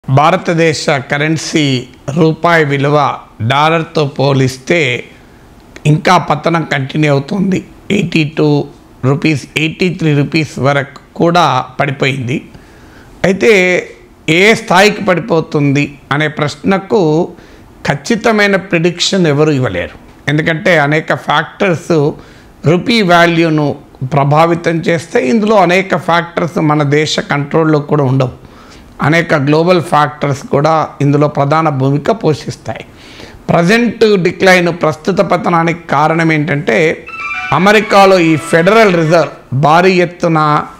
భారతదేశ కరెన్సీ రూపాయి విలువ డాలర్తో పోలిస్తే ఇంకా పతనం కంటిన్యూ అవుతుంది. 82 రూపీస్ 83 రూపీస్ వరకు కూడా పడిపోయింది. అయితే ఏ స్థాయికి పడిపోతుంది అనే ప్రశ్నకు ఖచ్చితమైన ప్రిడిక్షన్ ఎవరు ఇవ్వలేరు. ఎందుకంటే అనేక ఫ్యాక్టర్స్ రూపీ వాల్యూను ప్రభావితం చేస్తే ఇందులో అనేక ఫ్యాక్టర్స్ మన దేశ కంట్రోల్లో కూడా ఉండవు. అనేక గ్లోబల్ ఫ్యాక్టర్స్ కూడా ఇందులో ప్రధాన భూమిక పోషిస్తాయి. ప్రజెంట్ డిక్లైన్ ప్రస్తుత పతనానికి కారణం ఏంటంటే అమెరికాలో ఈ ఫెడరల్ రిజర్వ్ భారీ ఎత్తున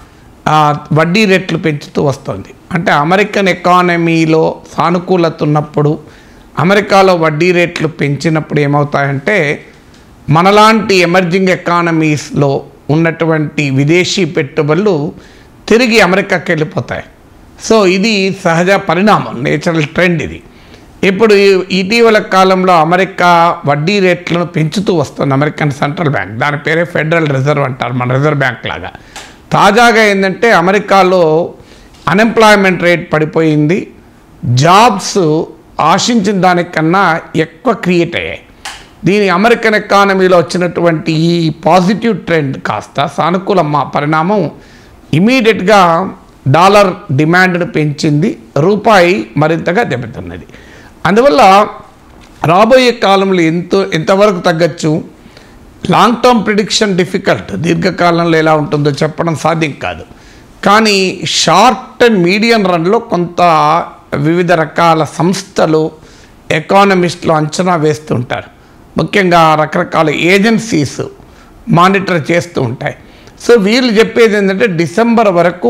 వడ్డీ రేట్లు పెంచుతూ వస్తుంది. అంటే అమెరికన్ ఎకానమీలో సానుకూలత ఉన్నప్పుడు అమెరికాలో వడ్డీ రేట్లు పెంచినప్పుడు ఏమవుతాయంటే మనలాంటి ఎమర్జింగ్ ఎకానమీస్లో ఉన్నటువంటి విదేశీ పెట్టుబడులు తిరిగి అమెరికాకి వెళ్ళిపోతాయి. సో ఇది సహజ పరిణామం, నేచురల్ ట్రెండ్ ఇది. ఇప్పుడు ఇటీవల కాలంలో అమెరికా వడ్డీ రేట్లను పెంచుతూ వస్తుంది. అమెరికన్ సెంట్రల్ బ్యాంక్, దాని పేరే ఫెడరల్ రిజర్వ్ అంటారు, మన రిజర్వ్ బ్యాంక్ లాగా. తాజాగా ఏంటంటే అమెరికాలో అన్ఎంప్లాయ్మెంట్ రేట్ పడిపోయింది. జాబ్స్ ఆశించిన దానికన్నా ఎక్కువ క్రియేట్ అయ్యాయి. దీని అమెరికన్ ఎకానమీలో వచ్చినటువంటి ఈ పాజిటివ్ ట్రెండ్ కాస్త సానుకూల పరిణామం ఇమీడియట్గా డాలర్ డిమాండ్ను పెంచింది, రూపాయి మరింతగా దెబ్బతిన్నది. అందువల్ల రాబోయే కాలంలో ఎంతవరకు తగ్గచ్చు, లాంగ్ టర్మ్ ప్రిడిక్షన్ డిఫికల్ట్, దీర్ఘకాలంలో ఎలా ఉంటుందో చెప్పడం సాధ్యం కాదు. కానీ షార్ట్ అండ్ మీడియం రన్లో కొంత వివిధ రకాల సంస్థలు ఎకానమిస్టులు అంచనా వేస్తుంటారు. ముఖ్యంగా రకరకాల ఏజెన్సీస్ మానిటర్ చేస్తూ ఉంటాయి. సో వీళ్ళు చెప్పేది ఏంటంటే డిసెంబర్ వరకు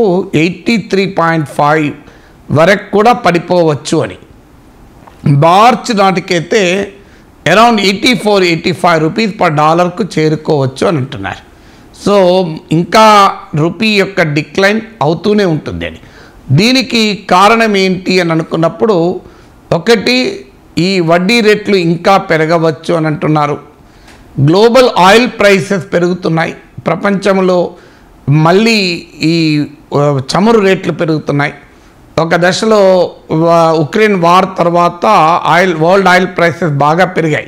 83.5 వరకు కూడా పడిపోవచ్చు అని. మార్చ్ నాటికైతే అరౌండ్ 84-85 రూపీస్ పర్ డాలర్కు చేరుకోవచ్చు అని అంటున్నారు. సో ఇంకా రూపీ యొక్క డిక్లైన్ అవుతూనే ఉంటుంది అని. దీనికి కారణం ఏంటి అని అనుకున్నప్పుడు ఒకటి, ఈ వడ్డీ రేట్లు ఇంకా పెరగవచ్చు అని అంటున్నారు. గ్లోబల్ ఆయిల్ ప్రైసెస్ పెరుగుతున్నాయి. ప్రపంచంలో మళ్ళీ ఈ చమురు రేట్లు పెరుగుతున్నాయి. ఒక దశలో ఉక్రెయిన్ వార్ తర్వాత వరల్డ్ ఆయిల్ ప్రైసెస్ బాగా పెరిగాయి,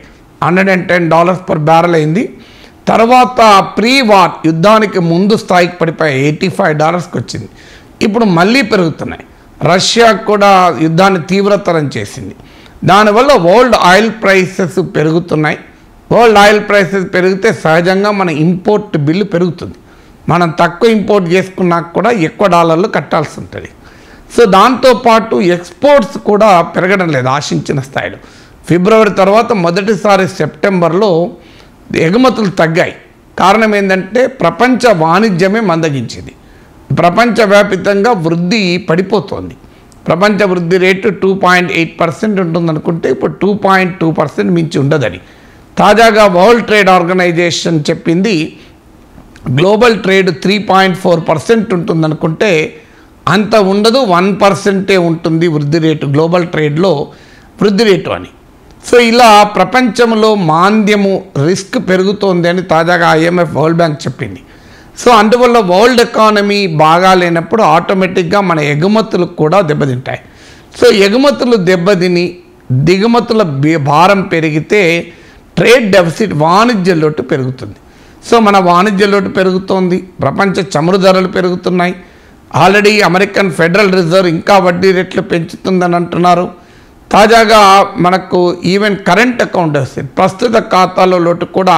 $110 పర్ బ్యారెల్ అయింది. తర్వాత ప్రీ వార్ యుద్ధానికి ముందు స్థాయికి పడిపోయి $85కి వచ్చింది. ఇప్పుడు మళ్ళీ పెరుగుతున్నాయి. రష్యా కూడా యుద్ధాన్ని తీవ్రతరం చేసింది. దానివల్ల వరల్డ్ ఆయిల్ ప్రైసెస్ పెరుగుతున్నాయి. వరల్డ్ ఆయిల్ ప్రైసెస్ పెరిగితే సహజంగా మన ఇంపోర్ట్ బిల్లు పెరుగుతుంది. మనం తక్కువ ఇంపోర్ట్ చేసుకున్నా కూడా ఎక్కువ డాలర్లు కట్టాల్సి ఉంటుంది. సో దాంతోపాటు ఎక్స్పోర్ట్స్ కూడా పెరగడం లేదు ఆశించిన స్థాయిలో. ఫిబ్రవరి తర్వాత మొదటిసారి సెప్టెంబర్లో ఎగుమతులు తగ్గాయి. కారణం ఏంటంటే ప్రపంచ వాణిజ్యమే మందగించింది. ప్రపంచవ్యాప్తంగా వృద్ధి పడిపోతుంది. ప్రపంచ వృద్ధి రేటు 2.8% ఉంటుందనుకుంటే ఇప్పుడు 2.2% మించి ఉండదని తాజాగా వరల్డ్ ట్రేడ్ ఆర్గనైజేషన్ చెప్పింది. గ్లోబల్ ట్రేడ్ 3.4% ఉంటుందనుకుంటే అంత ఉండదు, 1% ఉంటుంది వృద్ధి రేటు, గ్లోబల్ ట్రేడ్లో వృద్ధి రేటు అని. సో ఇలా ప్రపంచంలో మాంద్యము రిస్క్ పెరుగుతోంది అని తాజాగా IMF వరల్డ్ బ్యాంక్ చెప్పింది. సో అందువల్ల వరల్డ్ ఎకానమీ బాగా లేనప్పుడు ఆటోమేటిక్గా మన ఎగుమతులు కూడా దెబ్బతింటాయి. సో ఎగుమతులు దెబ్బతిని దిగుమతుల భారం పెరిగితే ట్రేడ్ డెఫిసిట్, వాణిజ్య లోటు పెరుగుతుంది. సో మన వాణిజ్య లోటు పెరుగుతోంది, ప్రపంచ చమురు ధరలు పెరుగుతున్నాయి. ఆల్రెడీ అమెరికన్ ఫెడరల్ రిజర్వ్ ఇంకా వడ్డీ రేట్లు పెంచుతుందని అంటున్నారు. తాజాగా మనకు ఈవెన్ కరెంట్ అకౌంట్ డెఫిసిట్, ప్రస్తుత ఖాతాలో లోటు కూడా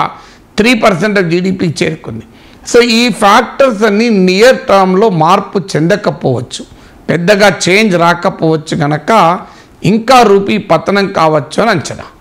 3% ఆఫ్ జీడిపి చేరుకుంది. సో ఈ ఫ్యాక్టర్స్ అన్నీ నియర్ టర్మ్లో మార్పు చెందకపోవచ్చు, పెద్దగా చేంజ్ రాకపోవచ్చు కనుక ఇంకా రూపీ పతనం కావచ్చు అని అంచనా.